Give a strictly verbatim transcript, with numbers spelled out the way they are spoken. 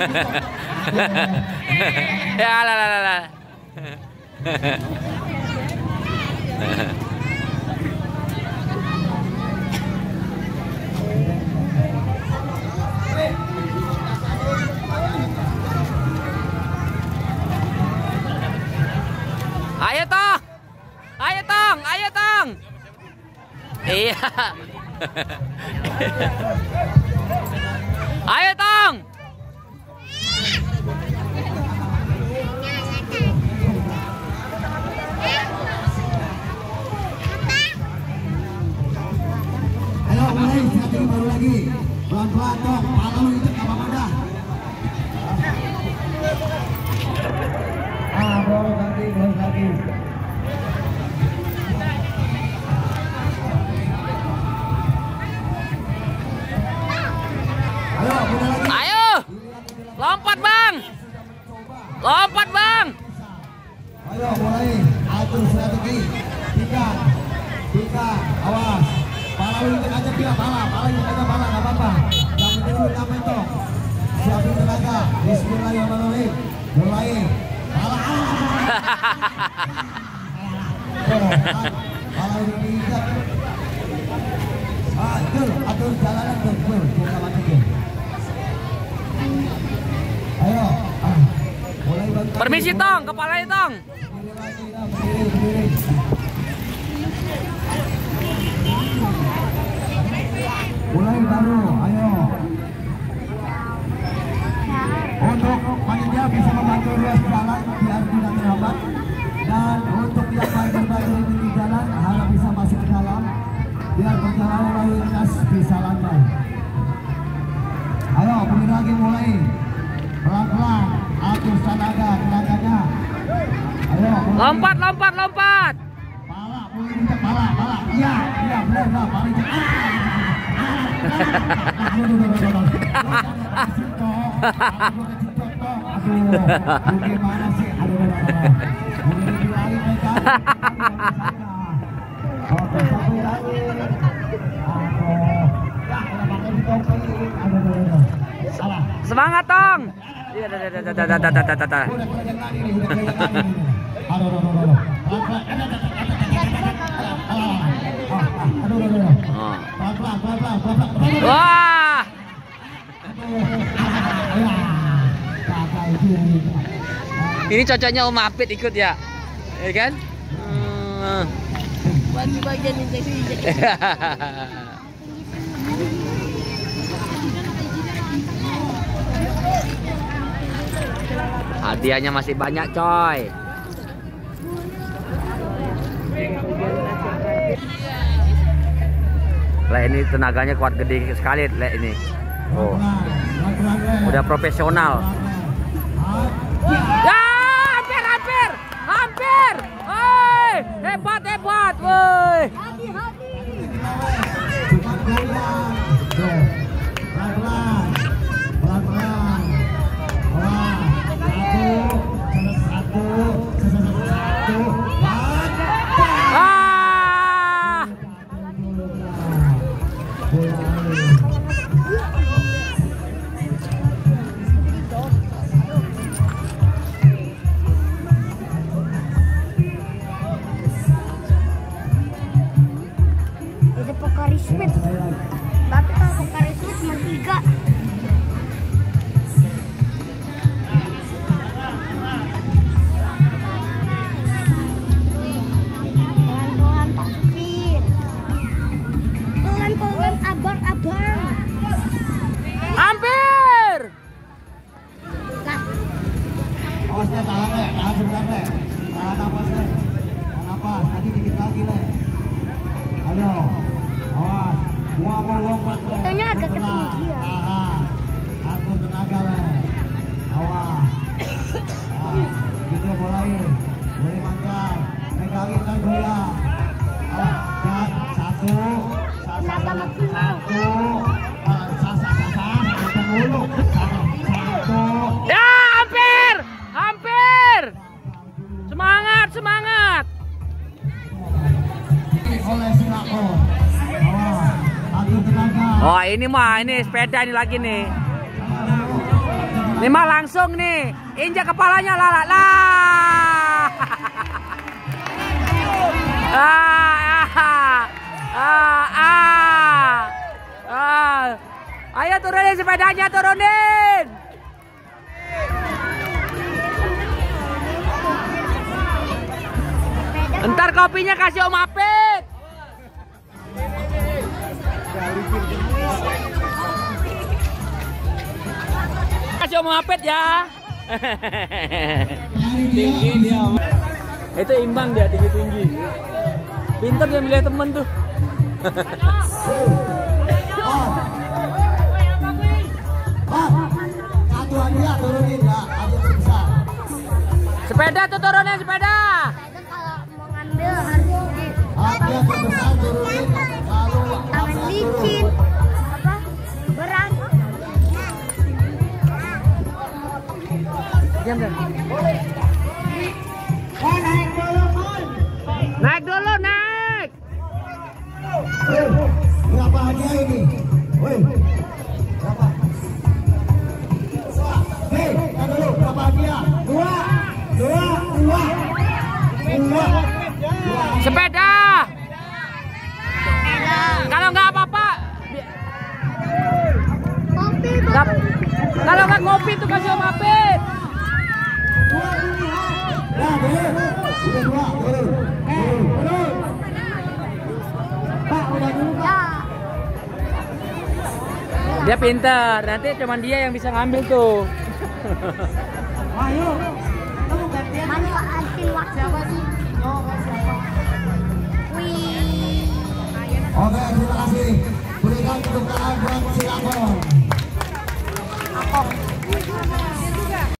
Ya lah lah lah. Ayo Tong, ayo Tong, ayo Tong. Iya. Ayo Tong. Ayo mulai satu baru lagi. Pelan-pelan Tong, kalau itu apa dah. Ah, baru lagi, baru lagi. Ayo, lompat bang, lompat bang. Ayo mulai atur strategi. Tiga, tiga, awas. Pala unjuk aja dia, pala, pala unjuk aja pala, nggak apa-apa. Yang penting lu ngapain toh? Siapin tenaga. Bismillahirrahmanirrahim. Mulai. Pala. Pala unjuk diikat. Atur, atur jalanan tuh, tuh, buka mati. Ayo, ah, mulai bantu. Permisi Tong, kepalanya Tong. Mulai baru, ayo. Untuk panitia bisa membantu ruas jalan biar tidak terhambat. Dan untuk yang parkir-parkir di jalan harap bisa masuk ke dalam biar perjalanan lalu lintas bisa lancar. Ayo, begini lagi mulai. Pelan-pelan, atur tenaga, tenaganya. Ayo, mulai. Lompat, lompat, lompat. Pala, mulai dicek pala, pala. Iya, iya, benar, benar, pala dicek. Ah, aduh, gimana sih? Aduh, aduh, aduh. Mulai dibilangin mereka. Oke, satu lagi. Aduh, ya, udah pakai ditopeng. Aduh, aduh, aduh. Salah. Semangat Tong. Iya, dah, dah, dah, dah, dah, dah, dah, dah, dah. Udah kelihatan lagi nih, udah kelihatan lagi nih. Aduh, aduh, aduh, aduh. Pelan-pelan. Aduh, aduh, aduh. Pelan-pelan, pelan-pelan, pelan-pelan. Wah. Ini cocoknya Om Apit ikut ya, ya kan? Bagi-bagian injeksi. Hadiahnya masih banyak coy. Lah ini tenaganya kuat gede sekali lah ini. Oh. Udah profesional. Ya, hampir hampir. Hampir. Woi, hebat hebat, woi. Tapi kalau Pokari Smith cuma tiga. Pelan-pelan takbir. Pelan-pelan abang-abang. Hampir. Nah. Awas deh, tahan deh, tahan sebentar deh. Tahan napas deh. Tahan napas, nanti dikit lagi deh. Ayo, awas. Gua mau lompat deh. Itunya agak ketinggian. Tahan. Atur tenaga deh. Awas. Nah, kita mulai. Mulai mantap. Pegangin kan bola. Awas, dan satu. Satu. Satu. Sasa, sasa. Satu mulu. Satu. Ya, hampir. Hampir. Semangat, semangat. Oleh Sinako. Awas. Atur tenaga. Oh, ini mah ini sepeda ini lagi nih. Ini mah langsung nih, injak kepalanya lah lah. lah. ah, ah, ah, ah, ah. Ayo turunin sepedanya, turunin. Ntar kopinya kasih Om Apit. Kasih Om Apit ya. Tinggi dia. Itu imbang dia, tinggi-tinggi. Pintar dia milih temen tuh. Sepeda tuh turunin sepeda. Kalau mau ngambil harus di tangan licin. Apa? Berat. Diam deh. Naik dulu, naik. Berapa hadiah ini? Woi. Berapa? Hei, kan dulu berapa hadiah? Dua. Dua, dua. Dua. Sepeda. Kalau nggak apa-apa. Kopi Nggak- Kalau nggak kopi tuh kasih Om Apit. Ya, boleh. Udah dua, boleh. Boleh. Pak, udah dulu, Pak. ya. Dia pintar, nanti cuman dia yang bisa ngambil tuh. Ayo. Manfaatin waktu. Wih. Oke, terima kasih. Berikan tepuk tangan buat Silakon. Apa?